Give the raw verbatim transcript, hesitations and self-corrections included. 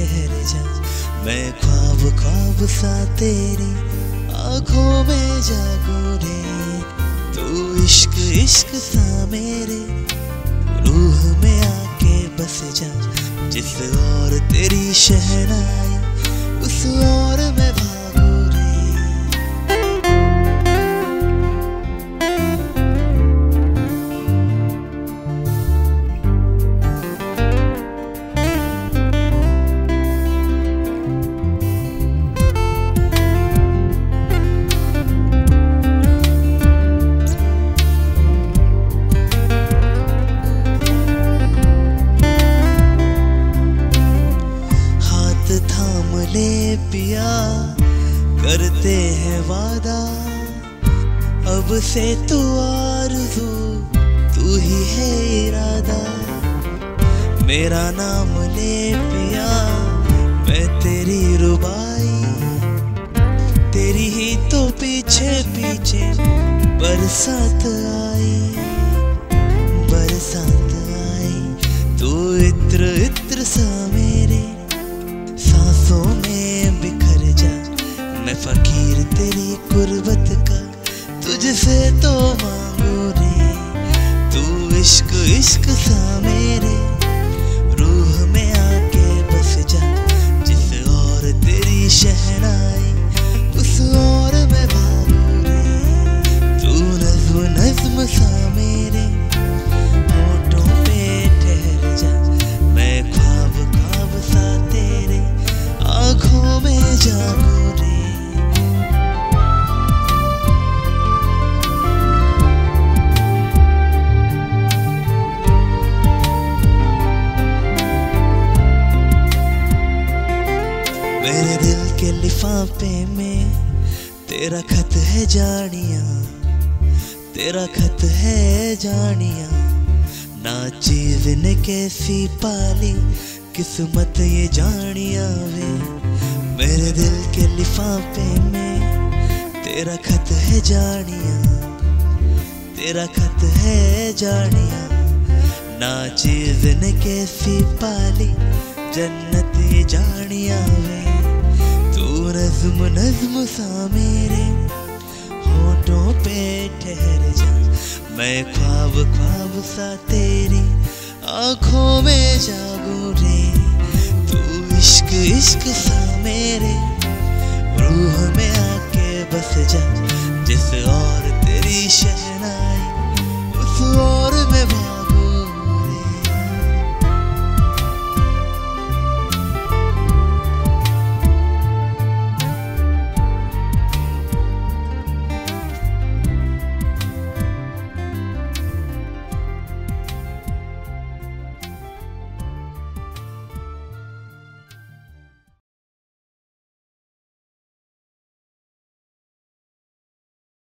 ठहर जा, मैं ख्वाब ख्वाब सा तेरी आँखों में जागूं रे। तू इश्क इश्क सा मेरे रूह में आके बस जा, जिस और तेरी शहनाई उस और मैं भागूं रे। थाम ले पिया करते हैं वादा, अब से तू आरज़ू तू ही है इरादा। मेरा नाम ले पिया मैं तेरी रुबाई, तेरी ही तो पीछे पीछे बरसात आई, बरसात आई। तू इत्र इत्र सा मेरे सांसों में बिखर जा, मैं फकीर तेरी कुर्बत का तुझसे तो मांगू रे। तू इश्क इश्क सा मेरे रूह में आके बस जा, जिस और तेरी शहनाई उस और मैं भागू रे। तू नज़्म नज़्म सा मेरे होठों पे ठहर जा, मैं ख्वाब ख्वाब सा तेरे आँखों में जागूं रे। मेरे दिल के लिफाफे में तेरा खत है जानिया, तेरा खत है जानिया। ना चीज़ ने कैसी पाली किस्मत ये जानिया वे। मेरे दिल के लिफाफे में तेरा खत है जानिया, तेरा खत है जानिया। ना चीज़ ने कैसी पाली जन्नत ये जानिया वे। तू नज़्म नज़्म सा मेरे होठों पे ठहर जा, मैं ख्वाब ख्वाब सा तेरी आँखों में जागूं।